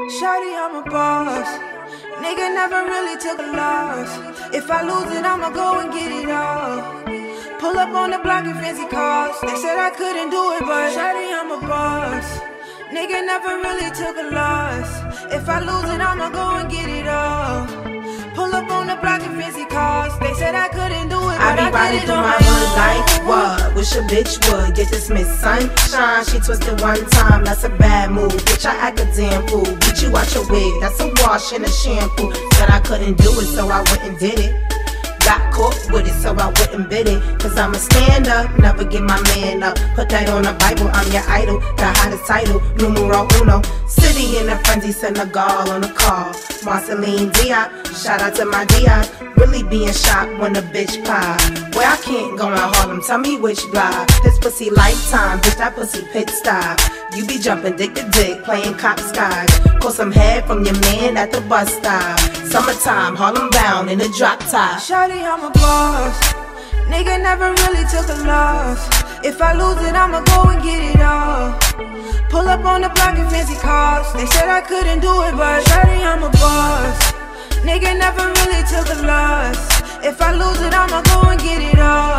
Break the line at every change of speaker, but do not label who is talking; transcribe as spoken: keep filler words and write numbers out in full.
Shawty, I'm a boss. Nigga never really took a loss. If I lose it, I'ma go and get it all. Pull up on the block in fancy cars. They said I couldn't do it, but shawty, I'm a boss. Nigga never really took a loss. If I lose it, I'ma go and get it all. Pull up on the block in fancy cars. They said I couldn't do it,
I
but I,
be riding
did it
through
on
my
my
hood like
own.
what? Wish a bitch would get this Miss Sunshine. She twisted one time, that's a bad move. Bitch, I act a damn fool. Beat you out your wig, that's a wash and a shampoo. Said I couldn't do it, so I went and did it. Got caught with it, so I wouldn't bid it. Cause I'm a stand up, never give my man up. Put that on the Bible, I'm your idol. The hottest title, numero uno. City in a frenzy, Senegal on the call. Marceline Diop, shout out to my Diop. Really being shocked when a bitch pop. Where I can't go in Harlem, tell me which block. This pussy lifetime, bitch, that pussy pit stop. You be jumping dick to dick, playing cop skies. Call some head from your man at the bus stop. Summertime, Harlem bound in a drop top.
Shawty, I'm a boss. Nigga never really took a loss. If I lose it, I'ma go and get it all. Pull up on the block in fancy cars. They said I couldn't do it, but shawty, I'm a boss. Nigga never really took a loss. If I lose it, I'ma go and get it all.